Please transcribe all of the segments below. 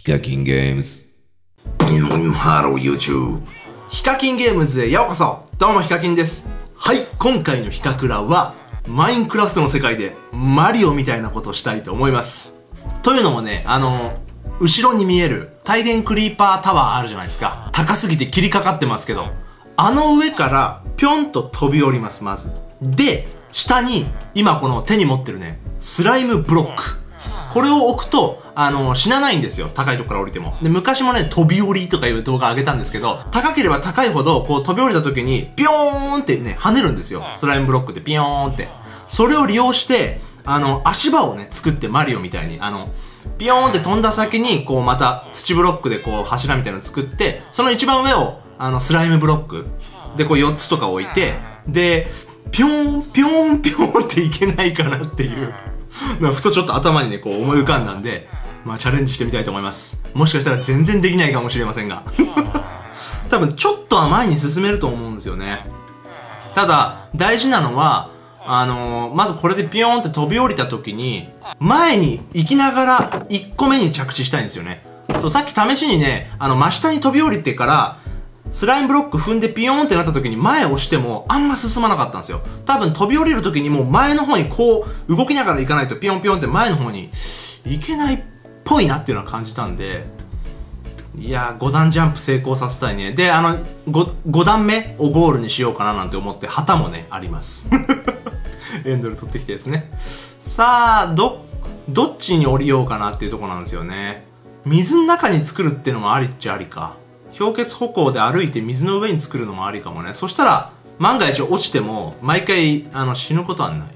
カキンゲームズ。 ハロー YouTube。ヒカキンゲームズへようこそ。どうもヒカキンです。はい、今回のヒカクラはマインクラフトの世界でマリオみたいなことをしたいと思います。というのもね、後ろに見える帯電クリーパータワーあるじゃないですか。高すぎて切りかかってますけど、あの上からぴょんと飛び降ります、まず。で、下に今この手に持ってるね、スライムブロック。これを置くと、死なないんですよ。高いとこから降りても。で、昔もね、飛び降りとかいう動画上げたんですけど、高ければ高いほど、こう飛び降りた時に、ピョーンってね、跳ねるんですよ。スライムブロックでピヨーンって。それを利用して、足場をね、作ってマリオみたいに、ピヨーンって飛んだ先に、こうまた土ブロックでこう柱みたいなの作って、その一番上を、スライムブロックでこう4つとか置いて、で、ピョーン、ピョーン、ピョーンっていけないかなっていう。ふとちょっと頭にね、こう思い浮かんだんで、まあチャレンジしてみたいと思います。もしかしたら全然できないかもしれませんが。多分ちょっとは前に進めると思うんですよね。ただ、大事なのは、まずこれでピヨーンって飛び降りた時に、前に行きながら1個目に着地したいんですよね。そう、さっき試しにね、真下に飛び降りてから、スライムブロック踏んでピヨーンってなった時に前を押してもあんま進まなかったんですよ。多分飛び降りる時にもう前の方にこう動きながら行かないとピヨンピヨンって前の方に行けないっぽいなっていうのは感じたんで、いやー5段ジャンプ成功させたいね。で、5段目をゴールにしようかななんて思って旗もね、あります。エンドル取ってきたやつね。さあ、どっちに降りようかなっていうところなんですよね。水の中に作るっていうのもありっちゃありか。氷結歩行で歩いて水の上に作るのもありかもね。そしたら、万が一落ちても、毎回、死ぬことはない。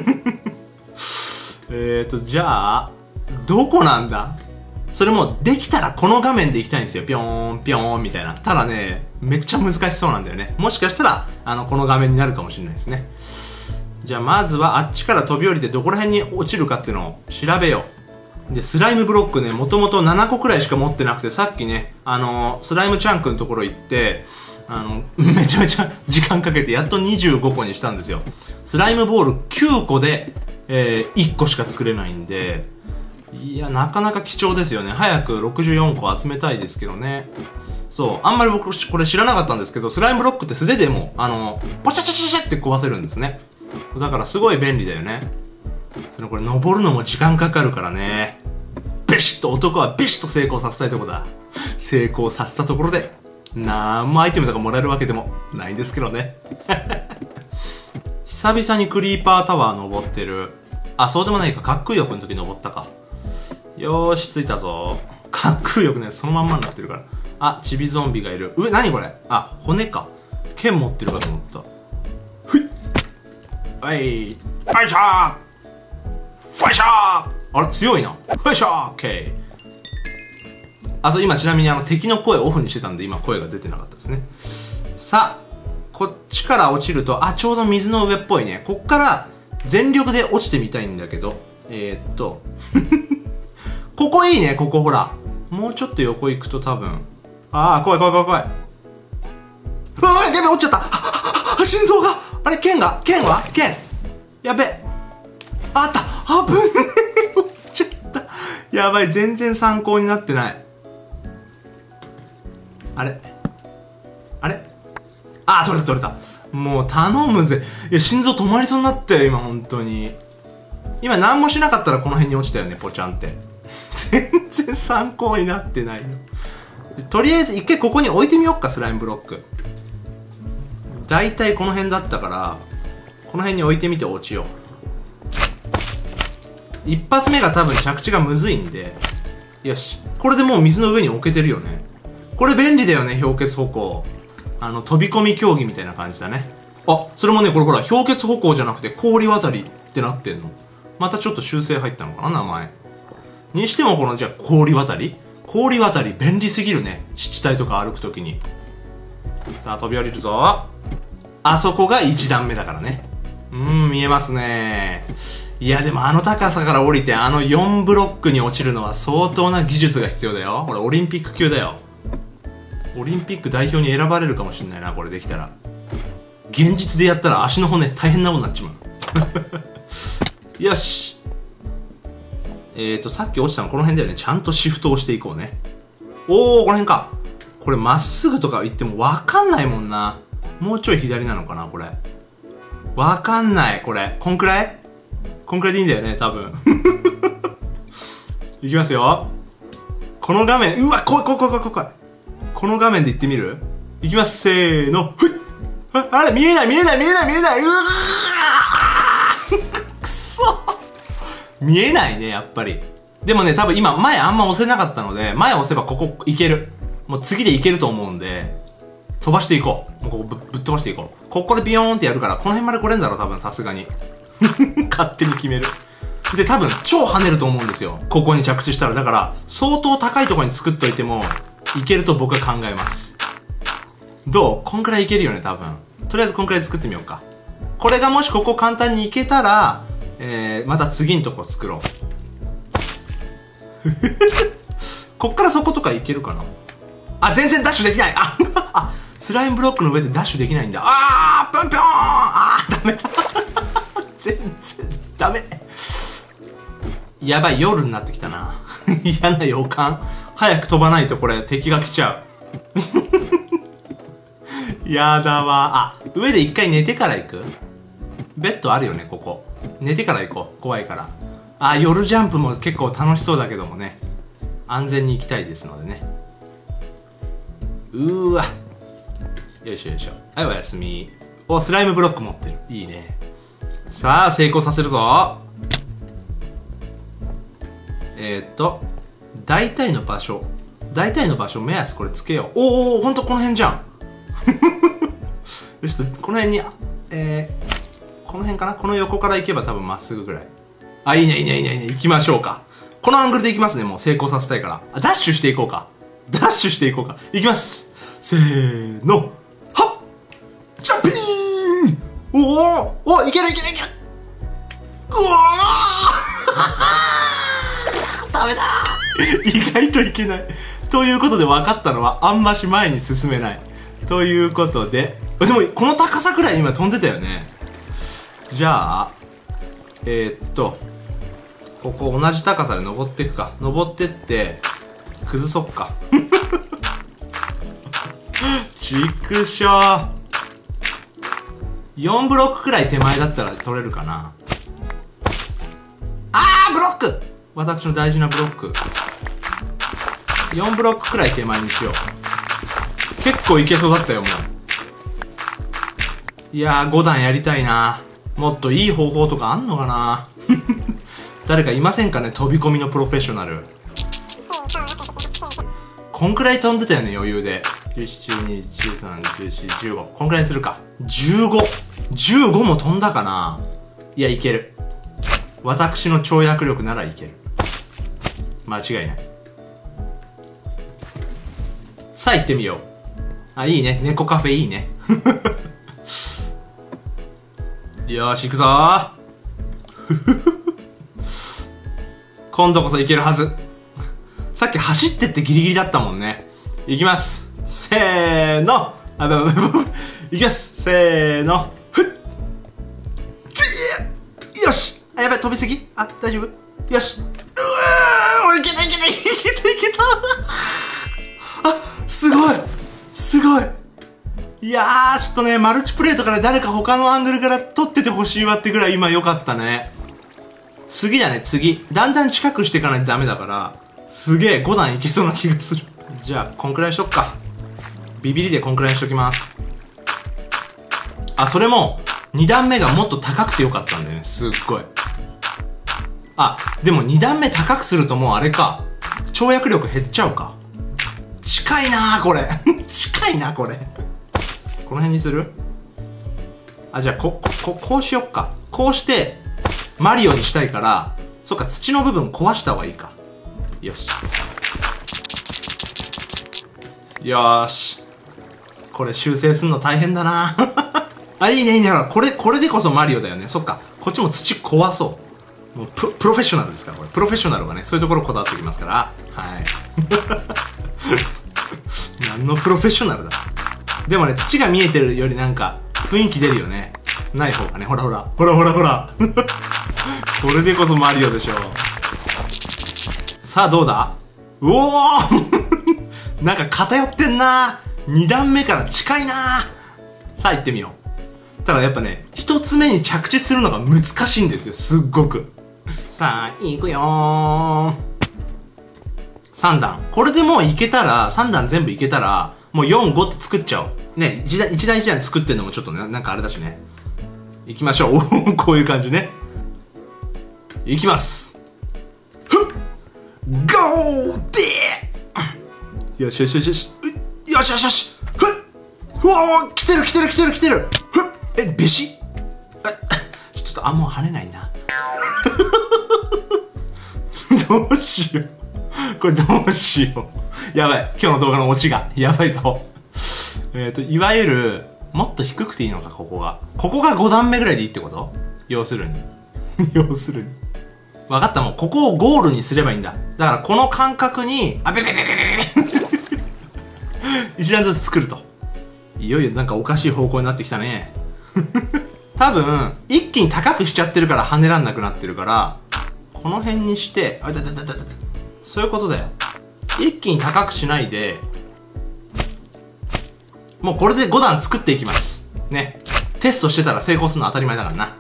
じゃあ、どこなんだ？それも、できたらこの画面で行きたいんですよ。ぴょーん、ぴょーん、みたいな。ただね、めっちゃ難しそうなんだよね。もしかしたら、この画面になるかもしれないですね。じゃあ、まずはあっちから飛び降りてどこら辺に落ちるかっていうのを調べよう。で、スライムブロックね、もともと7個くらいしか持ってなくて、さっきね、スライムチャンクのところ行って、めちゃめちゃ時間かけてやっと25個にしたんですよ。スライムボール9個で、1個しか作れないんで、いや、なかなか貴重ですよね。早く64個集めたいですけどね。そう、あんまり僕これ知らなかったんですけど、スライムブロックって素手でも、ポチャチャチャチャって壊せるんですね。だからすごい便利だよね。これ登るのも時間かかるからね。ビシッと、男はビシッと成功させたいとこだ。成功させたところで、なんもアイテムとかもらえるわけでもないんですけどね。久々にクリーパータワー登ってる。あ、そうでもないか。滑空翼の時登ったか。よーし、着いたぞ。滑空翼ね、そのまんまになってるから。あ、チビゾンビがいる。何これ？あ、骨か。剣持ってるかと思った。ふい！はい。ファイシャー！ファイシャー！あれ強いな。ファイシャー！オッケー。あ、そう、今ちなみに敵の声オフにしてたんで今声が出てなかったですね。さあ、こっちから落ちると、ちょうど水の上っぽいね。こっから全力で落ちてみたいんだけど、ここいいね、ここほら。もうちょっと横行くと多分。怖い怖い怖い怖い。やべ、落ちちゃった。心臓が。あれ、剣は剣。やべ。あった。危ねえ。落ちちゃった。やばい、全然参考になってない。あれ取れた。もう頼むぜ。いや、心臓止まりそうになったよ、今、本当に。今、何もしなかったらこの辺に落ちたよね、ポチャンって。全然参考になってないよ。とりあえず、一回ここに置いてみよっか、スライムブロック。だいたいこの辺だったから、この辺に置いてみて落ちよう。一発目が多分着地がむずいんで、よし。これでもう水の上に置けてるよね。これ便利だよね、氷結歩行。飛び込み競技みたいな感じだね。それもね、これほら、氷結歩行じゃなくて氷渡りってなってんの。またちょっと修正入ったのかな、名前。にしてもじゃあ氷渡り便利すぎるね。湿地帯とか歩くときに。さあ、飛び降りるぞ。あそこが1段目だからね。見えますね。いや、でも高さから降りて4ブロックに落ちるのは相当な技術が必要だよ。これオリンピック級だよ。オリンピック代表に選ばれるかもしんないな、これできたら。現実でやったら足の骨大変なことになっちまう。よし。 さっき落ちたのこの辺だよね。ちゃんとシフトをしていこうね。おー、この辺か。これまっすぐとか言ってもわかんないもんな。もうちょい左なのかな、これ。わかんない、これ。こんくらいでいいんだよね、多分。いきますよ。この画面、うわ、怖い。この画面で行ってみる？いきます、せーの。ふい！あれ、見えない。うわーくそ見えないね、やっぱり。でもね、多分今、前あんま押せなかったので、前押せばここいける。もう次でいけると思うんで、飛ばしていこう。もうここぶっ飛ばしていこう。ここでビヨーンってやるから、この辺まで来れんだろ、多分、さすがに。勝手に決める。で、多分、超跳ねると思うんですよ。ここに着地したら。だから、相当高いところに作っといても、いけると僕は考えます。どう？こんくらいいけるよね、多分。とりあえずこんくらい作ってみようか。これがもしここ簡単にいけたら、また次のとこ作ろう。こっからそことかいけるかなあ、全然ダッシュできないあ、スライムブロックの上でダッシュできないんだ。あー、ぴょんぴょんダメだ。全然ダメ。やばい、夜になってきたな。嫌な予感。早く飛ばないとこれ敵が来ちゃう。やだわ。あ、上で一回寝てから行く？ベッドあるよね、ここ。寝てから行こう。怖いから。あ、夜ジャンプも結構楽しそうだけどもね。安全に行きたいですのでね。うーわ。よいしょ。はい、おやすみ。お、スライムブロック持ってる。いいね。さあ、成功させるぞ。大体の場所目安これつけよう。おー、ほんとこの辺じゃん。ちょっと、この辺に、この辺かな？この横から行けば多分まっすぐぐらい。あ、いいね。行きましょうか。このアングルで行きますね。もう成功させたいから。あ、ダッシュしていこうか。行きます。せーの。はっ！ジャンピーン！お、いける！うわーダメだ意外といけない。ということで分かったのは、あんまし前に進めない。ということで、でも、この高さくらい今飛んでたよね。じゃあ、ここ同じ高さで登っていくか。登ってって、崩そっか。ちくしょー。4ブロックくらい手前だったら取れるかな。ブロック！私の大事なブロック。4ブロックくらい手前にしよう。結構いけそうだったよ、もう。いやー、5段やりたいな。もっといい方法とかあんのかな。誰かいませんかね、飛び込みのプロフェッショナル。こんくらい飛んでたよね、余裕で。17、12、13、14、15。こんくらいにするか。15も飛んだかな。いや、いける。私の跳躍力ならいける。間違いない。さあ行ってみよう。あ、いいね。猫カフェいいね。よーし、行くぞー。今度こそ行けるはず。さっき走ってってギリギリだったもんね。行きます。せーの。行きます。せーの。よし。あ、やばい、飛びすぎ？あ、大丈夫？よし。俺いけた。あ、すごい。いやー、ちょっとね、マルチプレイとかで誰か他のアングルから撮っててほしいわってぐらい今良かったね。次だね、次。だんだん近くしていかないとダメだから、すげえ5段いけそうな気がする。じゃあ、こんくらいにしとくか。ビビリでこんくらいにしときます。あ、それも、2段目がもっと高くてよかったんだよね、すっごい。あ、でも2段目高くするともうあれか。跳躍力減っちゃうか。近いなー、これ。近いな、これ。この辺にする？あ、じゃあ、こうしよっか。こうして、マリオにしたいから、そっか、土の部分壊した方がいいか。よし。よーし。これ修正すんの大変だな。あ、いいね。これでこそマリオだよね。そっか。こっちも土壊そう。もうプロフェッショナルですから、これ。プロフェッショナルがね、そういうところこだわってきますから。はい。何のプロフェッショナルだ。でもね、土が見えてるよりなんか、雰囲気出るよね。ない方がね。ほら。これでこそマリオでしょ。 さあどうだ。おおなんか偏ってんな。2段目から近いな。さあ行ってみよう。ただやっぱね、1つ目に着地するのが難しいんですよ、すっごく。さあ、行くよー。3段。これでもういけたら、3段全部いけたら、もう4、5って作っちゃおう。ね、一段作ってんのもちょっとね、なんかあれだしね。行きましょう。こういう感じね。行きます。ゴーでーよしよしよしよし。よしよしよし。うわー来てる来てる来てる来てる。え、べしちょっと、もう跳ねないな。どうしよう。これどうしよう。やばい。今日の動画のオチが。やばいぞ。いわゆる、もっと低くていいのか、ここが。ここが5段目ぐらいでいいってこと？要するに。要するに。わかった、もうここをゴールにすればいいんだ。だからこの感覚に、一段ずつ作ると。いよいよなんかおかしい方向になってきたね。多分、一気に高くしちゃってるから跳ねらんなくなってるから、この辺にして、そういうことだよ。一気に高くしないで、もうこれで5段作っていきます。ね。テストしてたら成功するのは当たり前だからな。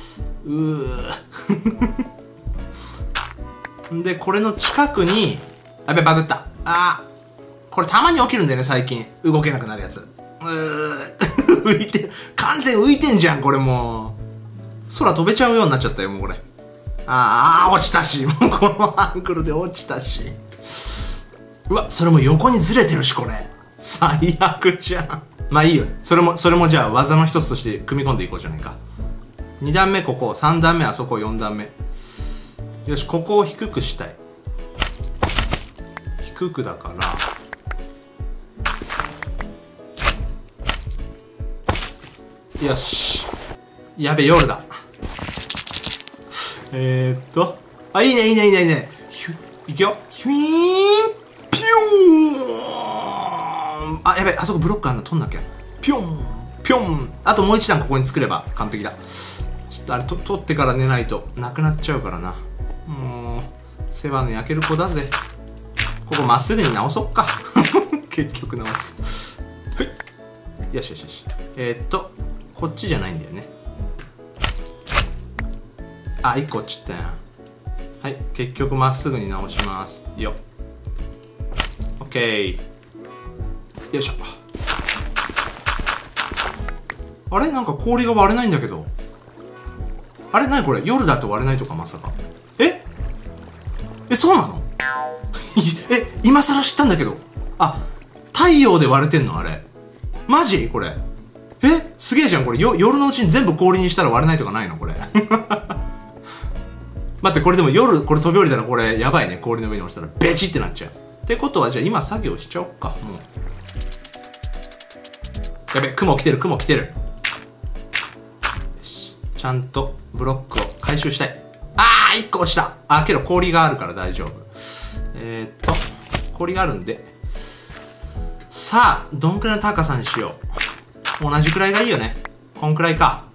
で、これの近くに、やべ、バグった。これたまに起きるんだよね、最近。動けなくなるやつ。浮いて、完全浮いてんじゃん、これもう。空飛べちゃうようになっちゃったよ、もうこれ。落ちたし。もうこのアングルで落ちたし。うわ、それも横にずれてるし、これ。最悪じゃん。まあいいよ。それもじゃあ技の一つとして組み込んでいこうじゃないか。2段目ここ、3段目あそこ、4段目。よし、ここを低くしたい。低くだから、よし。やべ、夜だ。いいね、いいね、いいね、いいね。いくよ。ヒュイーン、ピューン。やべ、あそこブロックあんの取んなきゃ。ピョン、ピョン。あともう一段ここに作れば完璧だ。ちょっとあれ取ってから寝ないとなくなっちゃうからな。もう、世話の焼ける子だぜ。ここまっすぐに直そっか。結局直す。はい。よしよしよし。こっちじゃないんだよね。1個落ちたやん。はい。結局まっすぐに直します。よっ。オッケー。よいしょ。あれなんか氷が割れないんだけど。あれ何これ夜だと割れないとかまさか。そうなの？今更知ったんだけど。太陽で割れてんのあれ。マジこれ。すげえじゃんこれ。夜のうちに全部氷にしたら割れないとかないのこれ。待って、これでも夜、これ飛び降りたらこれやばいね。氷の上に落ちたらベチってなっちゃう。ってことはじゃあ今作業しちゃおっか。もう。やべ、雲来てる、雲来てる。よし。ちゃんとブロックを回収したい。1個落ちた。けど氷があるから大丈夫。氷があるんで。さあ、どんくらいの高さにしよう。同じくらいがいいよね。こんくらいか。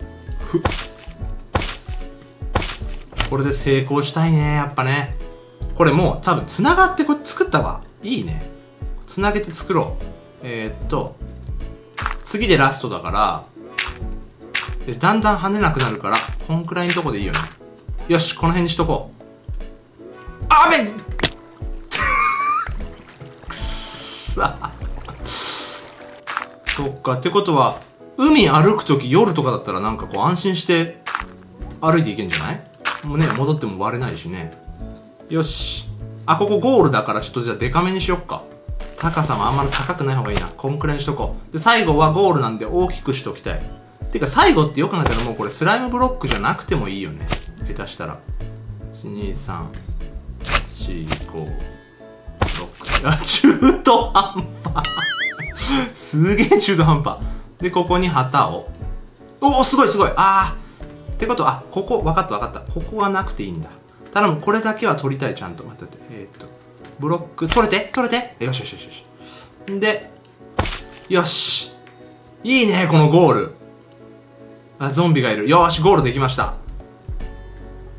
これで成功したいね、やっぱね。これもう多分繋がってこれ作ったわ。いいね。繋げて作ろう。次でラストだから、だんだん跳ねなくなるから、こんくらいのとこでいいよね。よし、この辺にしとこう。べっくっさ。そっか、ってことは、海歩くとき夜とかだったらなんかこう安心して歩いていけんじゃない？もうね、戻っても割れないしね。よし。ここゴールだからちょっとじゃあデカめにしよっか。高さもあんまり高くない方がいいな。こんくらいにしとこう。で、最後はゴールなんで大きくしときたい。てか最後ってよく考えたらもうこれスライムブロックじゃなくてもいいよね。下手したら。1、2、3、4、5、6。中途半端。すげえ中途半端。で、ここに旗を。すごいすごい。ってことは、ここ、わかったわかった。ここはなくていいんだ。頼む、これだけは取りたい、ちゃんと。待って。ブロック、取れてよしよしよしよし。で、よし。いいね、このゴール。ゾンビがいる。よーし、ゴールできました。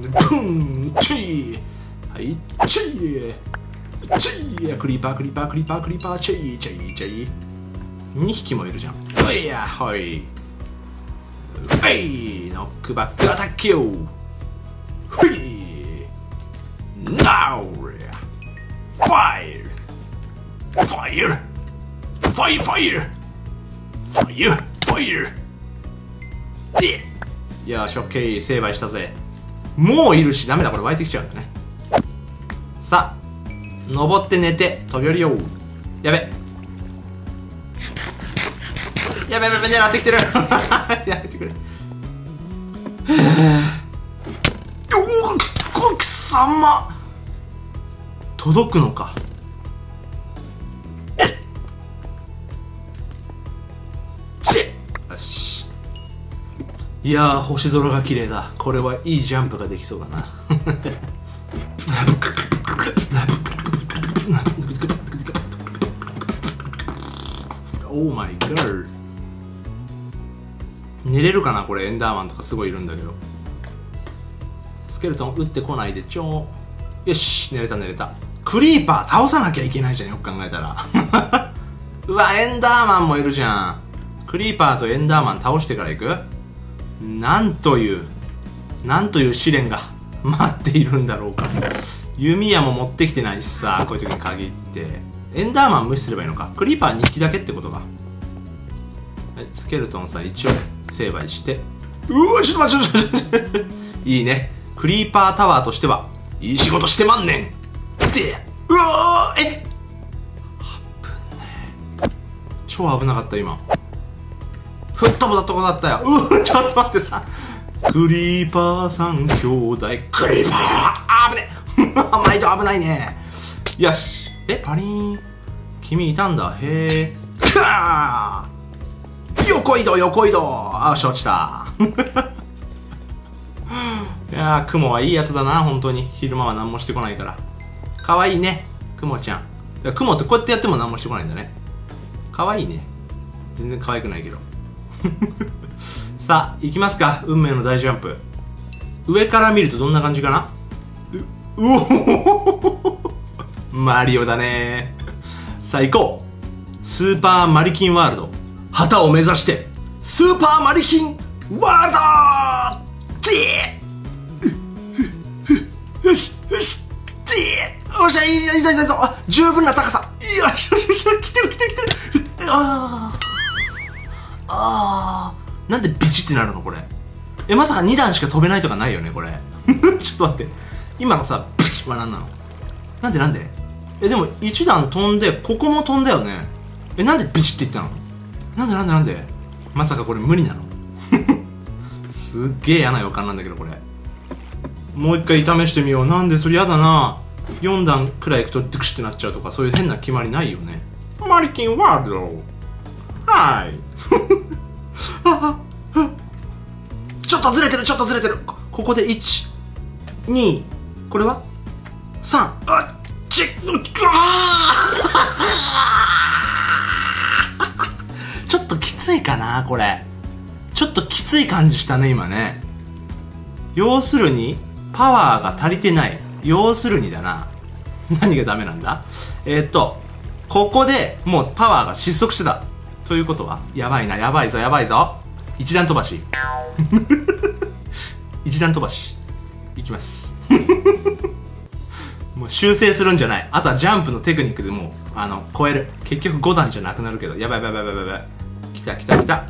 ンチーはいチーチークリーパークリーパークリーパークリーパーチーチーチー2匹もいるじゃん。おいやほいノックバックアタックよふいナウファイルファイルファイルファイルファイルファイルでよしオッケー成敗したぜ。もういるしダメだこれ湧いてきちゃうんだね。さあ登って寝て飛び降りよう。やべやべやべ狙ってきてるやめてくれ。おおくさま届くのか。よしいやー星空が綺麗だ。これはいいジャンプができそうだなオーマイガー。寝れるかなこれ。エンダーマンとかすごいいるんだけど。スケルトン撃ってこないでちょー。よし寝れた寝れた。クリーパー倒さなきゃいけないじゃんよく考えたらうわエンダーマンもいるじゃん。クリーパーとエンダーマン倒してから行く。なんという試練が待っているんだろうか。弓矢も持ってきてないしさこういう時に限ってエンダーマン無視すればいいのか。クリーパー2匹だけってことか。はい、スケルトンさん一応成敗して。うわちょっと待っていいね。クリーパータワーとしてはいい仕事してまんねん。でうわー危ねえ。超危なかった今。吹っ飛ぶとこだったよ。ちょっと待ってさ。クリーパーさん兄弟クリーパー危ねえ毎度危ないね。よしパリーン君いたんだ。へえかー横移動横移動。あー落ちたいやー雲はいいやつだな本当に。昼間は何もしてこないからかわいいね雲ちゃん。雲ってこうやってやっても何もしてこないんだね。かわいいね。全然可愛くないけどさあ行きますか。運命の大ジャンプ。上から見るとどんな感じかな。うおマリオだね。さあ行こう。スーパーマリキンワールド旗を目指してスーパーマリキンワールドでよしよしでよっしゃいいぞいいぞいいぞ。あ十分な高さ。よしよしよし来てる来てる来てる。なんでビチってなるのこれ。まさか2段しか飛べないとかないよねこれちょっと待って今のさビチは何なの。なんででも1段飛んでここも飛んだよね。なんでビチっていったの。なんでまさかこれ無理なのすっげえ嫌な予感なんだけどこれ。もう一回試してみよう。なんでそれやだな。4段くらいいくとドゥクシってなっちゃうとかそういう変な決まりないよね。マリキンワールドはいちょっとずれてるちょっとずれてる。ここで1、2これは3ちょっときついかなこれ。ちょっときつい感じしたね今ね。要するにパワーが足りてない。要するにだな。何がダメなんだ。ここでもうパワーが失速してたということはやばいな。やばいぞやばいぞ。一段飛ばし一段飛ばしいきますもう修正するんじゃない。あとはジャンプのテクニックでもう超える。結局5段じゃなくなるけど。やばいやばいやばいやばい。来た来た来た。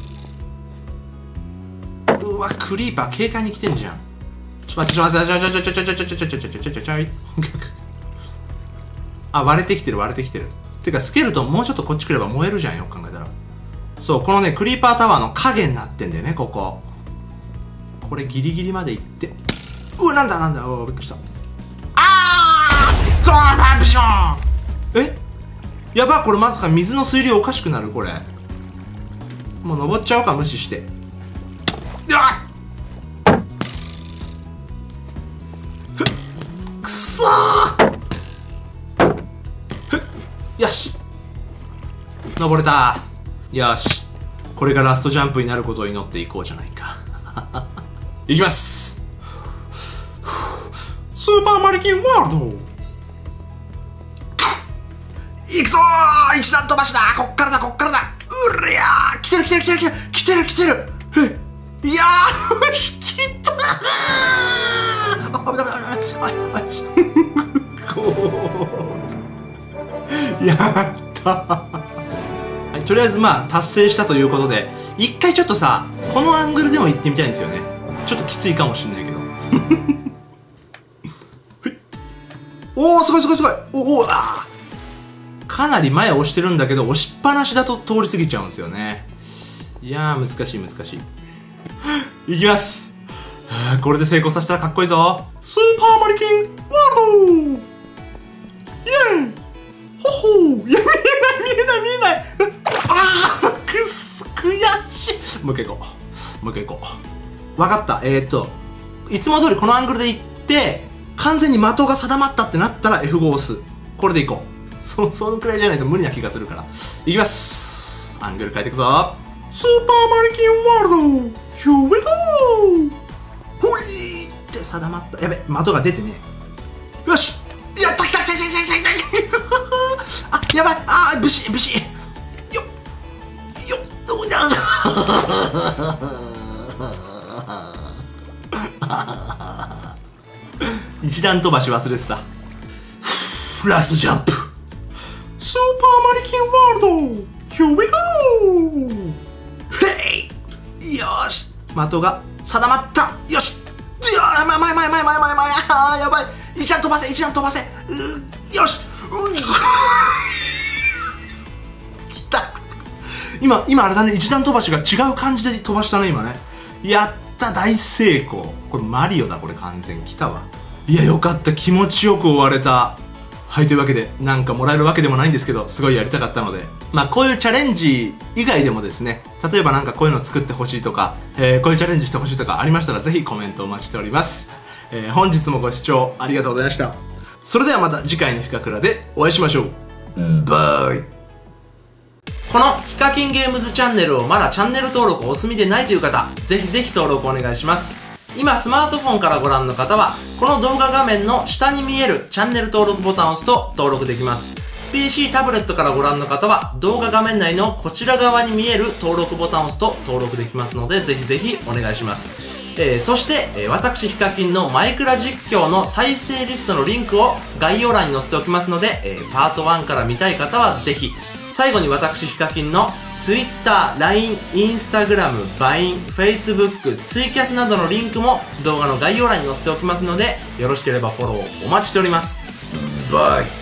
うわクリーパー軽快に来てんじゃん。ちょっと待ってちょっと待ってちょいあ、割れてきてる割れてきてる。てかスケルトンもうちょっとこっち来れば燃えるじゃん、よく考えたら。そう、このねクリーパータワーの影になってんだよね、ここ。これギリギリまで行って、うわ、なんだなんだ、おー、びっくりした。あー、ゾーンバンピション。え、やば、これまさか水の水量おかしくなる。これもう登っちゃおうか、無視して。うわっ、くそー。よし、登れた。よし、これがラストジャンプになることを祈っていこうじゃないか。いきます。スーパーマリキンワールド、いくぞー。一段飛ばしだ。こっからだこっからだ。うりゃー、来てる来てる来てる来てる来てる。いやー、引きたー。あ、ダメダメダメ。やったー。はい、とりあえずまあ達成したということで、一回ちょっとさ、このアングルでも行ってみたいんですよね。ちょっときついかもしんないけど。おー、すごいすごいすごい。おー、あー、かなり前押してるんだけど、押しっぱなしだと通り過ぎちゃうんですよね。いやー、難しい難しい。いきます。これで成功させたらかっこいいぞ。スーパーマリキンワールド、イエーイ、ほほー。いや、見えない見えない見えない。あー、くっそ悔しい。もう一回行こう、もう一回行こう。わかった。いつも通りこのアングルで行って、完全に的が定まったってなったら F5 押す。これで行こう。そのくらいじゃないと無理な気がするから。いきます。アングル変えていくぞ。スーパーマリキンワールド、Here we go。 ほいって定まった。やべ、的が出てね。よし、やった、来た来た来た来た来た。あ、やばい。あー、ブシブシ。よっよっ、どうだ。一段飛ばし忘れてた。ラストジャンプ。スーパーマリキンワールド、Here we go。 ヘイ、よし、的が定まった。よし、いやー、前あー、やばい。一段飛ばせ一段飛ばせ。よし、きた。今あれだね、一段飛ばしが違う感じで飛ばしたね今ね。やった、大成功。これマリオだ、これ完全。きたわ。いや、よかった、気持ちよく終われた。はい、というわけで、なんかもらえるわけでもないんですけど、すごいやりたかったので、まあこういうチャレンジ以外でもですね、例えばなんかこういうの作ってほしいとか、こういうチャレンジしてほしいとかありましたら、ぜひコメントお待ちしております。本日もご視聴ありがとうございました。それではまた次回のヒカクラでお会いしましょう。バイ。このヒカキンゲームズチャンネルをまだチャンネル登録お済みでないという方、ぜひぜひ登録お願いします。今スマートフォンからご覧の方は、この動画画面の下に見えるチャンネル登録ボタンを押すと登録できます。PC タブレットからご覧の方は、動画画面内のこちら側に見える登録ボタンを押すと登録できますので、ぜひぜひお願いします。そして、私ヒカキンのマイクラ実況の再生リストのリンクを概要欄に載せておきますので、パート1から見たい方はぜひ。最後に私ヒカキンの Twitter、LINE、Instagram、Vine、Facebook、ツイキャスなどのリンクも動画の概要欄に載せておきますので、よろしければフォローお待ちしております。バイ。